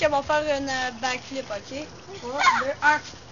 qu'on va faire une backflip, ok? 3, 2, 1.